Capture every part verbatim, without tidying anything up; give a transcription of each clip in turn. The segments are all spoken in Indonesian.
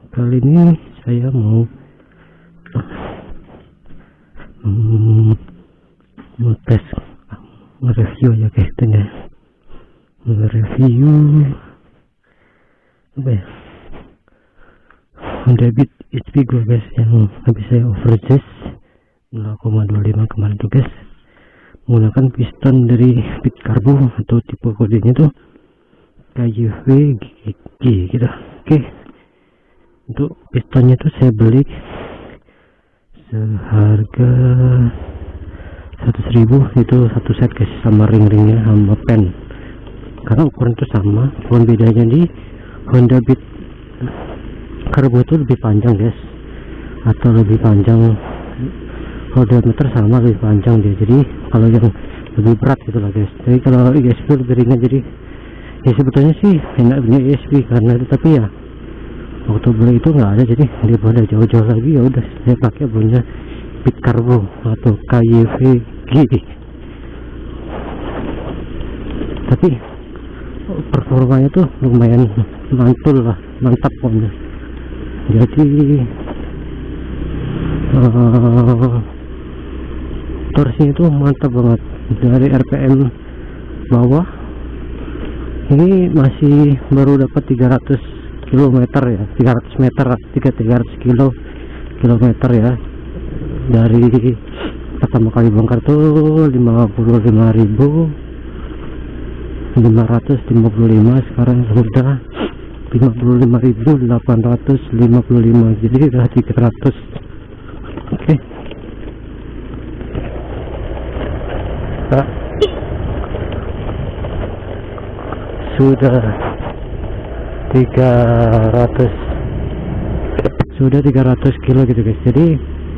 Kali ini saya mau hmm, mau tes nge-review ya guys, ya nge-review apa ya, Honda Beat H P gue guys, yang habis saya overcharge nol koma dua lima kemarin tuh guys, menggunakan piston dari Beat Carbo atau tipe kodenya tuh K Y V G gitu. Oke, untuk pistonnya tuh saya beli seharga seratus ribu, itu satu set guys, sama ring-ringnya sama pen, karena ukuran itu sama. Cuman bedanya di Honda Beat Carbo itu lebih panjang guys, atau lebih panjang, kalau diameter sama lebih panjang dia, jadi kalau yang lebih berat gitu lah guys. Jadi kalau E S P lebih ringan, jadi ya sebetulnya sih enak punya E S P karena itu, tapi ya waktu beli itu nggak ada, jadi daripada jauh-jauh lagi ya udah saya pakai punya Beat Carbo atau K Y V G. Tapi performanya tuh lumayan mantul lah, mantap pokoknya. Jadi uh, torsinya itu mantap banget dari R P M bawah. Ini masih baru dapat tiga ratus kilometer ya, tiga ratus meter, tiga ratus kilo kilometer ya. Dari pertama kali bongkar tuh lima puluh lima ribu lima ratus lima puluh lima, sekarang sudah lima puluh lima ribu delapan ratus lima puluh lima, jadi udah tiga ratus. Oke, nah, sudah tiga ratus sudah tiga ratus kilo gitu guys. Jadi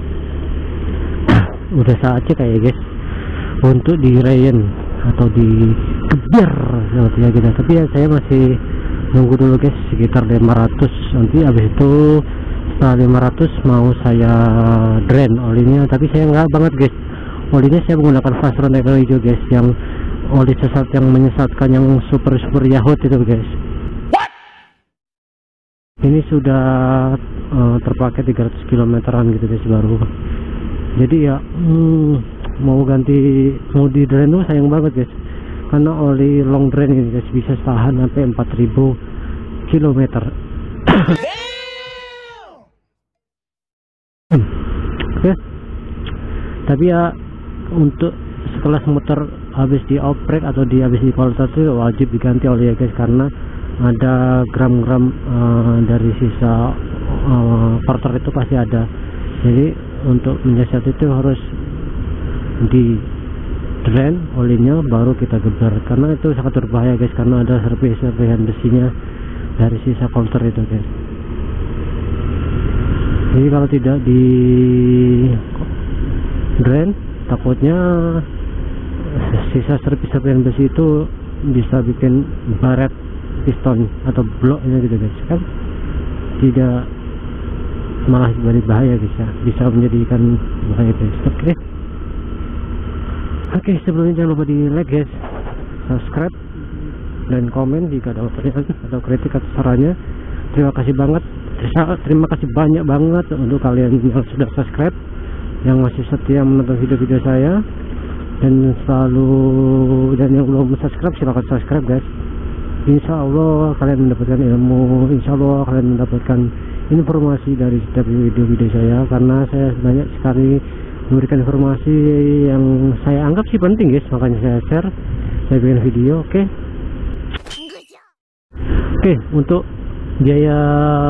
udah saatnya kayak guys untuk dirayan atau dikejar sepertinya gitu. Tapi ya saya masih nunggu dulu guys, sekitar lima ratus, nanti habis itu setelah lima ratus mau saya drain olinya. Tapi saya nggak banget guys, olinya saya menggunakan Fastron Technology guys, yang oli sesat yang menyesatkan, yang super super Yahoo itu guys. Ini sudah uh, terpakai tiga ratus kilometeran gitu guys baru. Jadi ya hmm, mau ganti, mau di drain tuh sayang banget guys, karena oli long drain ini guys bisa tahan sampai empat ribu kilometer. Oke, tapi ya untuk setelah motor habis di oprek atau di habis di polter itu wajib diganti oli ya guys, karena ada gram-gram uh, dari sisa uh, porter itu pasti ada. Jadi untuk menyiasat itu harus di drain olinya baru kita geber, karena itu sangat berbahaya guys, karena ada serpihan-serpihan besinya dari sisa counter itu guys. Jadi kalau tidak di drain, takutnya sisa serpihan besi itu bisa bikin baret piston atau bloknya gitu guys, kan tidak, malah jadi bahaya guys ya, bisa menjadikan bahaya guys. Oke okay. Oke, okay, sebelumnya jangan lupa di like guys, subscribe dan komen jika ada pertanyaan atau kritik atau sarannya. Terima kasih banget, terima kasih banyak banget untuk kalian yang sudah subscribe, yang masih setia menonton video-video saya, dan selalu, dan yang belum subscribe silahkan subscribe guys. Insya Allah kalian mendapatkan ilmu, insya Allah kalian mendapatkan informasi dari setiap video-video saya, karena saya banyak sekali memberikan informasi yang saya anggap sih penting guys, makanya saya share, saya bikin video. Oke okay? Oke okay, untuk biaya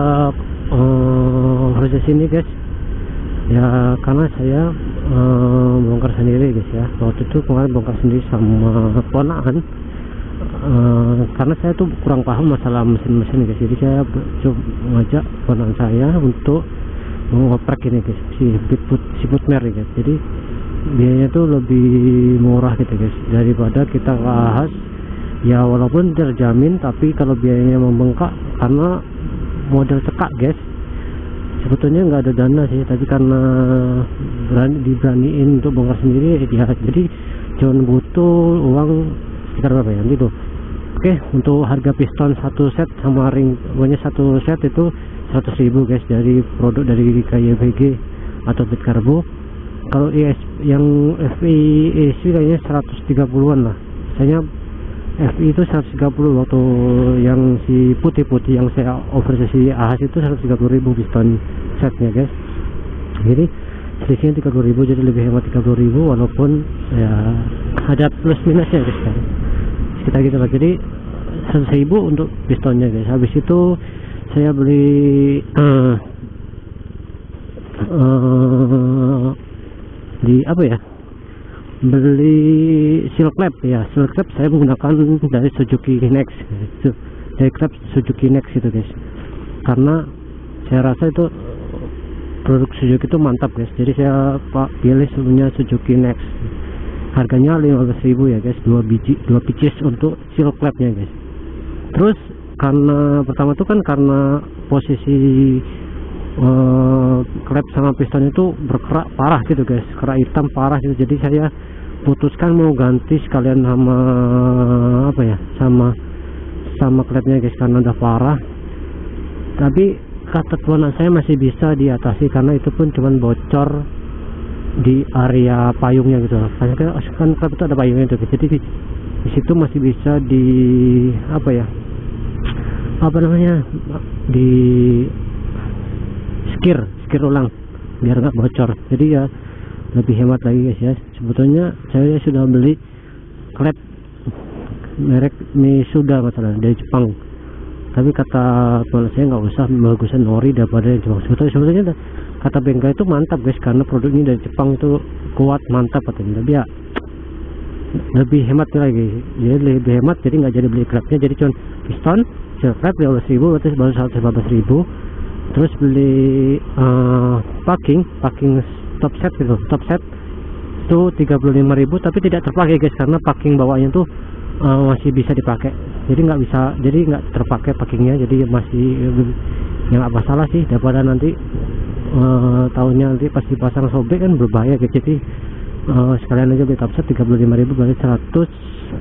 uh, proses ini guys ya, karena saya uh, bongkar sendiri guys ya. Waktu itu kemarin bongkar sendiri sama ponakan, uh, karena saya tuh kurang paham masalah mesin-mesin guys, jadi saya coba ngajak ponakan saya untuk mengoprek ini guys, si Beatput, si Putmer guys. Jadi biayanya tuh lebih murah gitu guys daripada kita bahas ya, walaupun terjamin, tapi kalau biayanya membengkak karena model cekak guys. Sebetulnya nggak ada dana sih, tapi karena berani diberaniin untuk bongkar sendiri ya, jadi cuma butuh uang sekitar berapa ya nanti tuh. Oke, untuk harga piston satu set sama ring, pokoknya satu set itu seratus ribu guys, dari produk dari K Y V G atau Bit Carbo. Kalau I S yang F I E S V kayaknya seratus tiga puluhan lah. Misalnya F I itu seratus tiga puluh, waktu yang si putih-putih yang saya oversesi ahas itu seratus tiga puluh ribu piston setnya guys. Jadi selisihnya tiga puluh ribu, jadi lebih hemat tiga puluh ribu, walaupun ya ada plus minusnya guys kan. Sekitar gitu lah. Jadi seratus ribu untuk pistonnya guys. Habis itu saya beli uh, uh, di apa ya, beli seal clamp ya. Seal clamp saya menggunakan dari Suzuki Next itu, dari clamp Suzuki Next itu guys, karena saya rasa itu produk Suzuki itu mantap guys. Jadi saya pak pilih sebelumnya Suzuki Next, harganya lima belas ribu ya guys, dua biji dua pieces untuk seal clampnya guys. Terus karena pertama tuh kan karena posisi Uh, klep sama piston itu berkerak parah gitu guys, kerak hitam parah gitu. Jadi saya putuskan mau ganti sekalian sama apa ya, sama sama klepnya guys, karena udah parah. Tapi kata tuan saya masih bisa diatasi, karena itu pun cuman bocor di area payungnya gitu. Kan kan klep itu ada payungnya tuh, jadi di, di situ masih bisa di apa ya, apa namanya, di skir skir ulang biar nggak bocor. Jadi ya lebih hemat lagi guys ya. Sebetulnya saya sudah beli klep merek Misuda masalah dari Jepang, tapi kata teman saya nggak usah, bagusan ori daripada yang Jepang. Sebetulnya sebetulnya kata bengkel itu mantap guys, karena produk ini dari Jepang itu kuat, mantap katanya. Tapi ya lebih hemat lagi, jadi lebih hemat, jadi nggak jadi beli klepnya. Jadi cuma piston seal klep dua belas ribu, berarti baru seratus lima belas ribu. Terus beli uh, packing packing top set gitu, top set itu tiga puluh lima ribu, tapi tidak terpakai guys, karena packing bawahnya tuh uh, masih bisa dipakai. Jadi nggak bisa, jadi nggak terpakai packingnya, jadi masih yang nggak masalah sih, daripada nanti uh, tahunnya nanti pas dipasang sobek kan berbahaya guys. Jadi uh, sekalian aja beli top set tiga puluh lima ribu, berarti seratus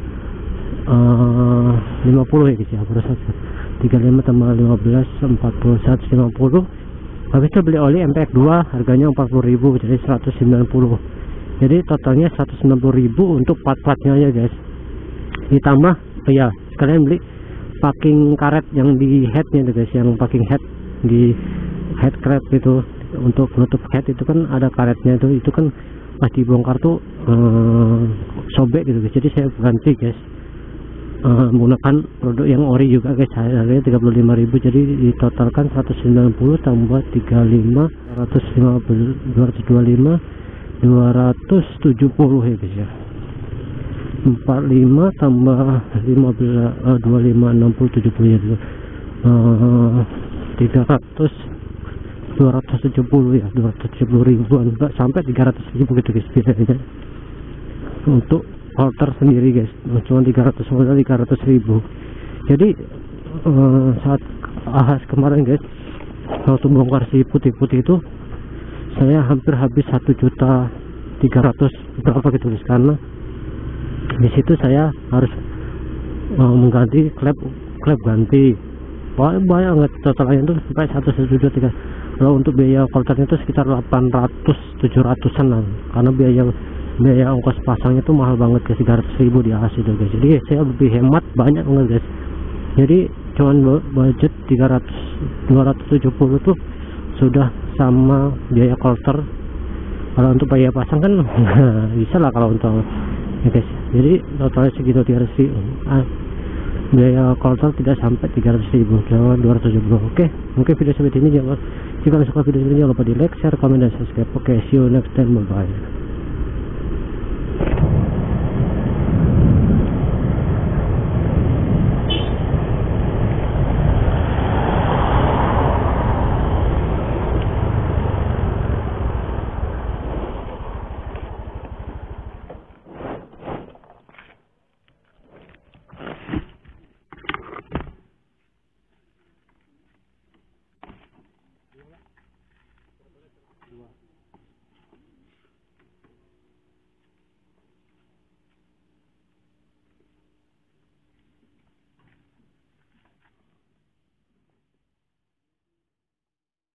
lima puluh ya guys ya, baru satu tiga puluh lima tambah lima belas empat puluh, seratus lima puluh. Habis itu beli oli M P X dua, harganya empat puluh ribu, jadi seratus sembilan puluh. Jadi totalnya seratus sembilan puluh ribu untuk part-partnya ya guys. Ditambah oh ya, sekalian beli packing karet yang di headnya itu guys, yang packing head di head crab itu, untuk menutup head itu kan ada karetnya itu, itu kan pas dibongkar tuh eh, sobek gitu guys. Jadi saya ganti guys, Uh, menggunakan produk yang ori juga guys, harganya tiga puluh lima ribu, jadi ditotalkan seratus sembilan puluh tambah tiga puluh lima, dua ratus lima puluh, dua ratus dua puluh lima, dua ratus tujuh puluh ya guys ya. Empat puluh lima tambah lima belas, uh, dua puluh lima, enam puluh, tujuh puluh ya dulu. Uh, tiga ratus, dua ratus tujuh puluh ya, dua ratus tujuh puluh ribuan, enggak sampai tiga ratus ribu gitu guys biasanya untuk halter sendiri guys, cuma tiga ratus ribu. Jadi uh, saat ahas kemarin guys, waktu bongkar si putih-putih itu, saya hampir habis satu juta tiga ratus berapa gitu guys, karena di situ saya harus uh, mengganti klep klep ganti banyak banget, totalnya itu sampai satu juta tiga. Kalau untuk biaya halternya itu sekitar delapan ratus tujuh ratusan lah, karena biaya biaya ongkos pasangnya tuh mahal banget guys, tiga ratus ribu di A S itu guys. Jadi saya lebih hemat banyak banget guys. Jadi cuman budget tiga ratus, dua ratus tujuh puluh tuh sudah sama biaya halter. Kalau untuk biaya pasang kan bisa lah kalau untuk ya guys. Jadi totalnya segitu, tiga ratus ribu. Ah, biaya halter tidak sampai tiga ratus ribu, cuma dua ratus tujuh puluh. Oke, mungkin video seperti ini. Jika suka video ini jangan lupa di like, share, komen, dan subscribe. Oke, see you next time, bye bye.